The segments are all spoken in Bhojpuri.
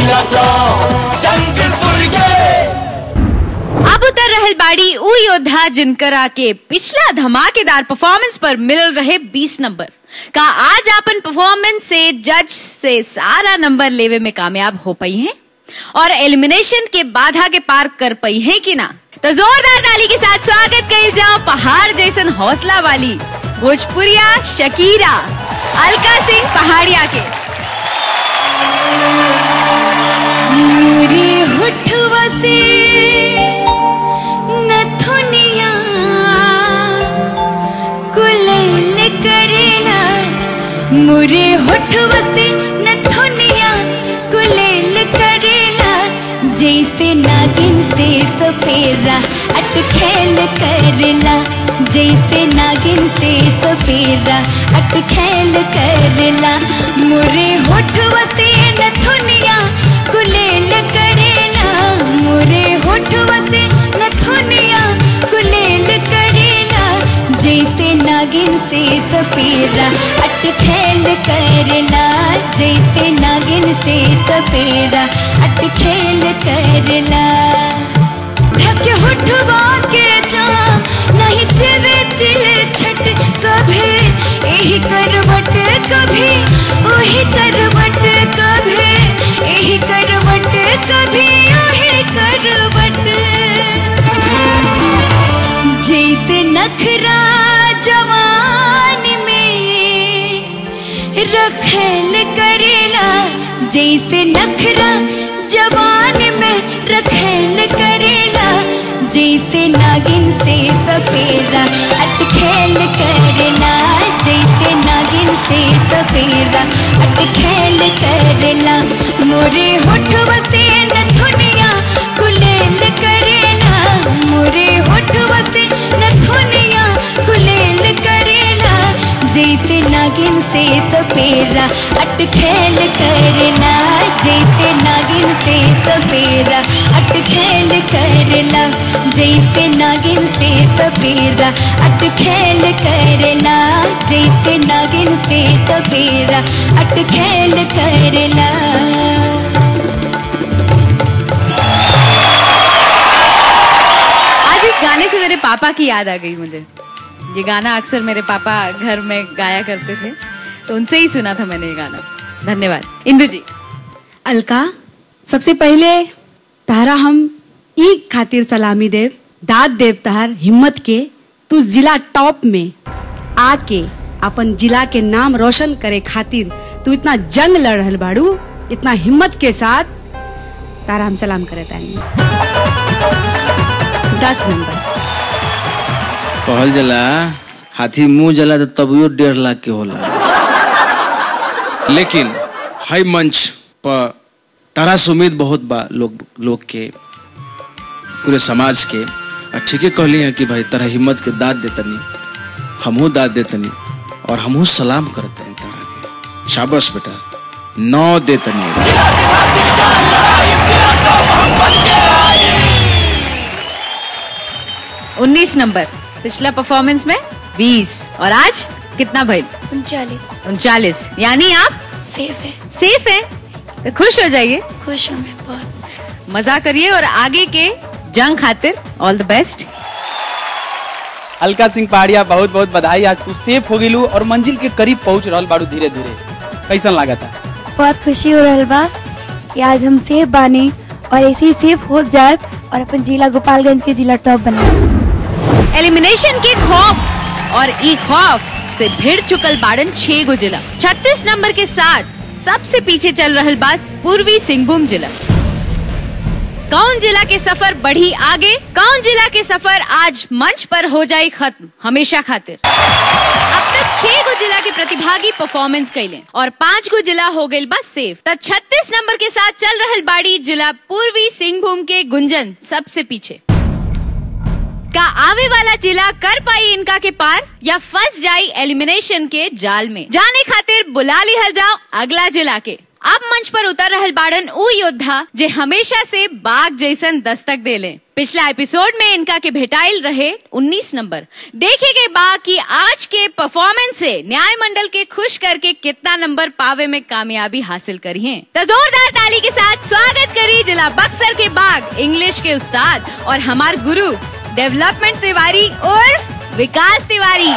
अब उतर रहल बाड़ी उ योद्धा जिनकरा के पिछला धमाकेदार परफॉर्मेंस पर मिल रहे 20 नंबर का आज अपन परफॉर्मेंस से जज से सारा नंबर लेवे में कामयाब हो पाई हैं और एलिमिनेशन के बाधा के पार कर पाई हैं कि ना। तो जोरदार ताली के साथ स्वागत कइल जाओ पहाड़ जैसन हौसला वाली भोजपुरिया शकीरा अलका सिंह पहाड़िया के। मोरे होठवा से नथुनिया कुलेल करेला, मोरे होठवा से नथुनिया कुलेल करेला, जैसे नागिन से सपेरा अटखेल करेला, जैसे नागिन से सपेरा अटखेल करेला, मोरे होठवा से नथुनिया कुलेल करेला, मोरे होठवा से नथुनिया कुलेल करेला, जैसे नागिन से सपेरा अटखेल करेला, जैसे नागिन से सपेरा अटखेल करेला। धके होठवा के जाम नहीं देवे दिल छट, कभी यही करवट कभी वही करवट, कभी यही करवट कभी वही करवट, जैसे नखरा जवान में रखेल करेला, जैसे नखरा जवान में रखेल करेला, जैसे नागिन से सपेरा अटखेल करेला, जैसे नागिन से सपेरा अटखेल करेला, मोरे होठवा से नथुनिया कुलेल करेला, मोरे होठवा से नथुनिया कुलेल करेला, जैसे नागिन से सपेरा अटखेल करेला, जैसे नागिन से सपेरा अटखेल करेला, जैसे नागिन से सपेरा अटखेल करेला, जैसे नागिन से सपेरा अटखेल करेला। आज इस गाने से मेरे पापा की याद आ गई मुझे। ये गाना अक्सर मेरे पापा घर में गाया करते थे, तो उनसे ही सुना था मैंने ये गाना। धन्यवाद इंदु जी। अलका, सबसे पहले तारा हम ई खातिर सलामी देव, दाद देव तहार हिम्मत के, तू जिला टॉप में आके अपन जिला के नाम रोशन करे खातिर तू इतना जंग लड़ रहल बाड़ू, इतना हिम्मत के साथ तारा हम सलाम करे तानी। 10 नंबर कहल जला हाथी मुंह जला तो तबियो 1.5 लाख के होला, लेकिन हाई मंच पर तारा से उम्मीद बहुत बा लोग के, पूरे समाज के। और ठीक है कहली है कि भाई तारा हिम्मत के दाद देतनी, हमहू दाद देतनी और हमहू सलाम करते हैं तारा के। शाबाश बेटा, 9 देतनी। 19 नंबर पिछला परफॉर्मेंस में 20 और आज कितना भाई? 39। यानी आप सेफ है तो खुश हो जाइए। खुश हूँ मैं बहुत। मजा करिए और आगे के जंग खातिर all the best. Alka Singh Pahadiya बहुत बहुत बधाई, आज तू सेफ हो गेलू और मंजिल के करीब पहुंच रहल बाड़ू धीरे धीरे। कैसन लगा था? बहुत खुशी हो रहल बा कि आज हम सेफ बानी और ऐसे ही सेफ हो जाए और अपन जिला गोपालगंज के जिला टॉप बनाए। एलिमिनेशन के खौफ और ई खौफ से भिड़ चुकल बाड़न 6 गो जिला। 36 नंबर के साथ सबसे पीछे चल रहल बात पूर्वी सिंहभूम जिला। कौन जिला के सफर बढ़ी आगे, कौन जिला के सफर आज मंच पर हो जाए खत्म हमेशा खातिर। अब तक 6 गो जिला के प्रतिभागी परफॉर्मेंस कैले और 5 गो जिला हो गए बस सेफ। तो 36 नंबर के साथ चल रहल बाड़ी जिला पूर्वी सिंहभूम के गुंजन सबसे पीछे। का आवे वाला जिला कर पाई इनका के पार या फंस जाई एलिमिनेशन के जाल में? जाने खातिर बुला लिहल जाओ अगला जिला के। अब मंच पर उतर रहल बाड़न उ योद्धा जे हमेशा से बाघ जैसन दस्तक देले। पिछला एपिसोड में इनका के भेटाइल रहे 19 नंबर। देखेंगे बा कि आज के परफॉर्मेंस से न्याय मंडल के खुश करके कितना नंबर पावे में कामयाबी हासिल करी है। तो जोरदार ताली के साथ स्वागत जिला बक्सर के बाग, इंग्लिश के उस्ताद और हमार गुरु डेवलपमेंट तिवारी और विकास तिवारी।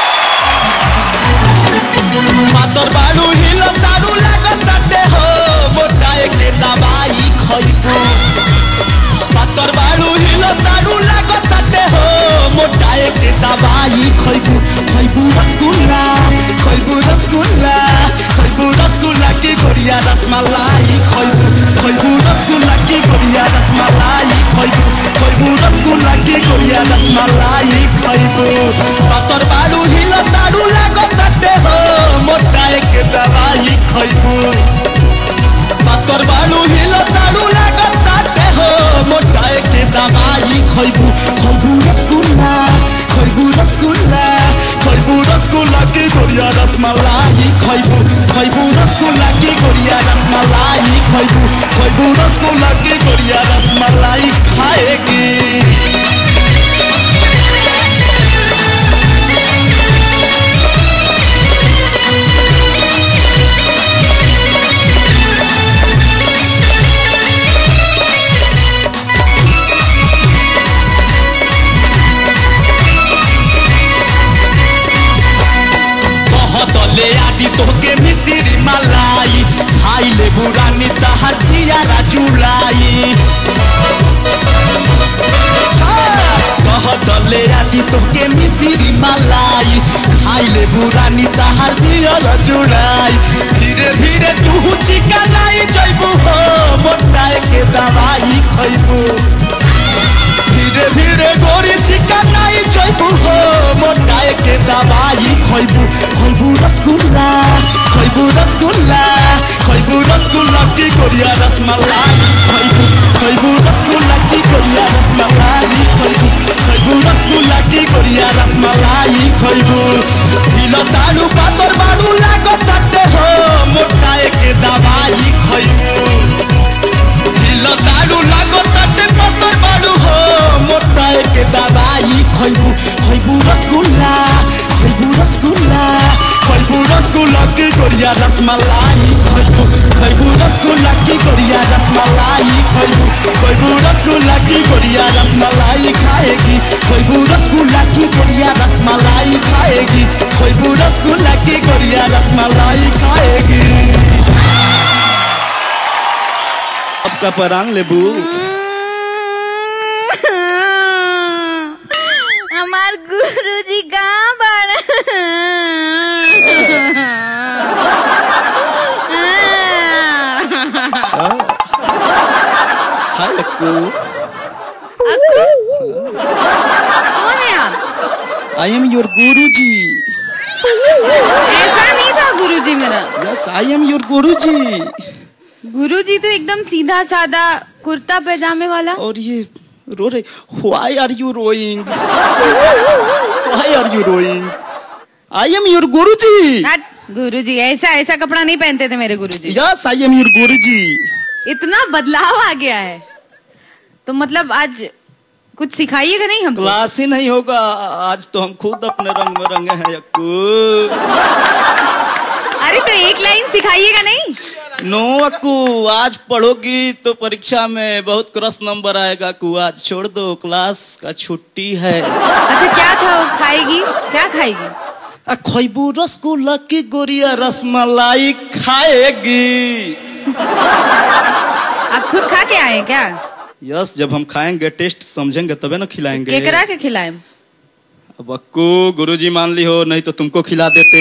पातर बाड़ू हिलो तारू लागताटे हो मोटाए के दवाई खइबू। पातर बाड़ू हिलो तारू लागताटे हो मोटाए के दवाई खइबू। खइबू रसगुल्ला खइबू रसगुल्ला खइबू रसगुल्ला की गोरिया रसमलाई खइबू। खइबू रसगुल्ला की गोरिया रसमलाई खइबू। खइबू रसगुल्ला की गोरिया रसमलाई खइबू। पातर बाड़ू हिलो तारू लागताटे हो मोटाए के दवाई खइबू। पातर बाड़ू हिलो तारू लागताटे हो मोटाए के दवाई खइबू। खइबू रसगुल्ला खइबू रसगुल्ला खइबू रसगुल्ला की गोरिया रसमलाई खइबू। खइबू रसगुल्ला की गोरिया रसमलाई खइबू। खइबू रसगुल्ला की गोरिया रसमलाई खाएगी। ले आदि तोहके मिश्री मलाई खाई ले बुरानी तहर जियारा जुलाई। कहत ले आदि तोहके मिश्री मलाई खाई ले बुरानी तहर जियारा जुलाई। धीरे धीरे तू चिकनाई जइबू हो मोटाए के दवाई खइबू। धीरे धीरे गोरी चिकनाई जइबू हो मोटाए के दवाई खइबू। खइबू रसगुल्ला खइबू रसगुल्ला खइबू रसगुल्ला की गोरिया रसमलाई खइबू। खइबू रसगुल्ला की गोरिया रसमलाई खइबू। खइबू रसगुल्ला की गोरिया रसमलाई खइबू। हिलो तारू पातर बाड़ू लागताटे हो मोटाए के दवाई खइबू। हिलो तारू लागताटे पातर बाड़ू हो मोटाए के दवाई खइबू। खइबू रसगुल्ला खइबू रसगुल्ला खइबू रसगुल्ला की गोरिया रसमलाई खइबू। खइबू रसगुल्ला की गोरिया रसमलाई खइबू। खइबू रसगुल्ला की गोरिया रसमलाई खाएगी। खइबू रसगुल्ला की गोरिया रसमलाई खाएगी। खइबू रसगुल्ला की गोरिया रसमलाई खाएगी। अब का परांग लेबू। हमार गुरुजी कहाँ बड़ा? हाय अक्कू। अक्कू? कौन है आप? आई एम योर गुरुजी। ऐसा नहीं था गुरुजी मेरा। यस आई एम योर गुरुजी। गुरुजी तो एकदम सीधा साधा कुर्ता पैजामे वाला। और ये रो रहे। Why are you rowing? Why are you rowing? I am your गुरुजी। गुरुजी ऐसा ऐसा कपड़ा नहीं पहनते थे मेरे गुरुजी। Yes, I am your गुरुजी। इतना बदलाव आ गया है तो मतलब आज कुछ सिखाइएगा नहीं हमको? क्लास ही नहीं होगा आज तो हम खुद अपने रंग में रंगे हैं अक्कू। अरे तो एक लाइन सिखाइएगा नहीं? नो अक्कू आज पढ़ोगी तो परीक्षा में बहुत क्रॉस नंबर आएगा अक्कू। आज छोड़ दो क्लास का छुट्टी है। अच्छा क्या था वो खाएगी? क्या खाएगी? खइबू रसगुल्ला की गोरिया रसमलाई खाएगी। आप खुद खा के आए क्या? यस जब हम खाएंगे टेस्ट समझेंगे तबे ना खिलाएंगे। केकरा के खिलाएं? अब अक्कू गुरुजी मान ली हो नहीं तो तुमको खिला देते।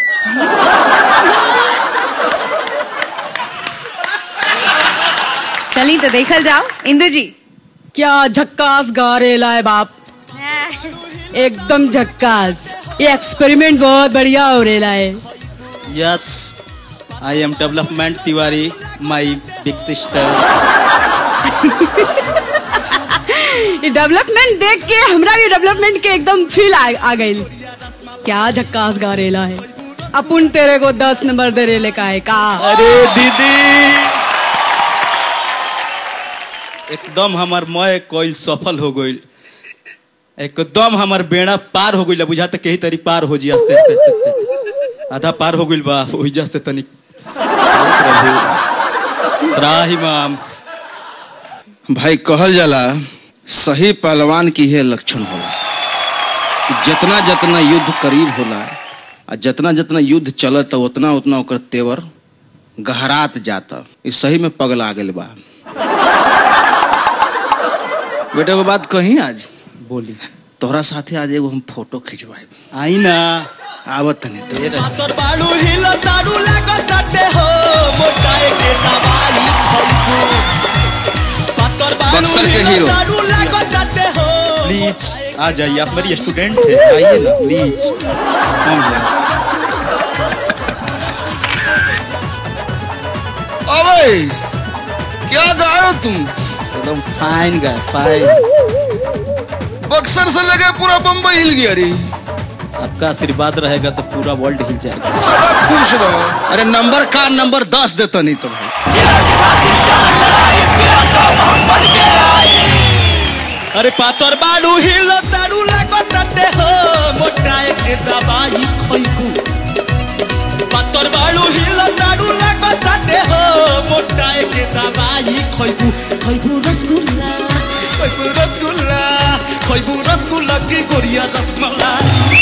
चली तो देखल जाओ। इंदु जी क्या झक्कास गा रेला है बाप, एकदम झक्कास। ये एक्सपेरिमेंट बहुत बढ़िया हो रेला है। Yes I am development Tiwari my big sister. ये डेवलपमेंट देख के हमरा भी डेवलपमेंट के एकदम फील आ गई। क्या झक्कास गा रेला है। अपुन तेरे को 10 नंबर दे रेले का है का। अरे दीदी एकदम हमार मय कोई सफल हो गई। एकदम हमार बेड़ा पार हो गई। बुझाते कहीं तरी पार हो जी। आस्ते आस्ते आस्ते आस्ते आधा पार हो गई बा। ओहिजा से तनिक त्राही माम भाई कहल जाला सही पहलवान की है लक्षण होला कि जितना जितना युद्ध करीब होला और जितना जितना युद्ध चलता उतना उतना ओकर तेवर गहरात जाता। इस सही में पगला गेल बा। बेटा को बात कहीं आज बोली तोहरा साथे आज एगो हम फोटो खिंचवाए आई ना आवत नहीं पातर बाड़ू हिलो ताड़ू लागताटे हो मोटाए के दवाई खइबू पातर बाड़ू बक्सर के हिलो हीरो। ताड़ू लागताटे हो प्लीज आ जाइए, आप मेरी स्टूडेंट थे, आइए ना प्लीज। कम है। अबे क्या गा रहे हो तुम? एकदम फाइन गाय, फाइन। बक्सर से लगे पूरा बम्बई हिल गया रे। आपका आशीर्वाद रहेगा तो पूरा वर्ल्ड हिल जाएगा। सदा खुश रहो। अरे नंबर का नंबर 10 देता नहीं तो भाई। अरे पातर बाड़ू हिलो ताड़ू लागताटे हो मोटाए के दवाई खइबू पातर बाड़ू हिलो ताड़ू लागताटे हो मोटाए के दवाई खइबू खइबू रसगुल्ला खइबू रसगुल्ला खइबू रसगुल्ला की गोरिया रसमलाई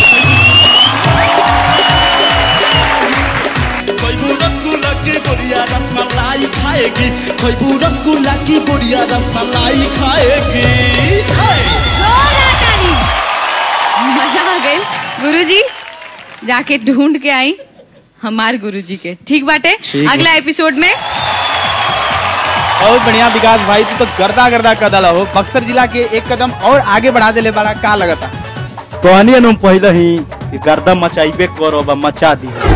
खइबू रसगुल्ला की गोरिया रसमलाई खाएगी खइबू रसगुल्ला की गोरिया रसमलाई खाएगी। मजा आ गई। गुरुजी जाके ढूंढ के आई हमार गुरुजी के। ठीक बाटे, अगला एपिसोड में बहुत बढ़िया विकास भाई, तू तो गर्दा गर्दा कदल हो। बक्सर जिला के एक कदम और आगे बढ़ा देले बड़ा का लगता। कहनी पहले ही गर्दा मचाइबे करो, मचा दी।